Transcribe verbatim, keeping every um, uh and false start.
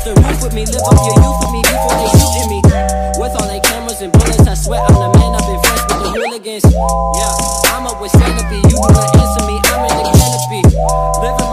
off the roof with me, live off your youth with me before they shooting me. With all they cameras and bullets, I swear I'm the man. I've been friends with the hooligans. Yeah, I'm up with Sanopy, you do not answer me, I'm in the canopy. Living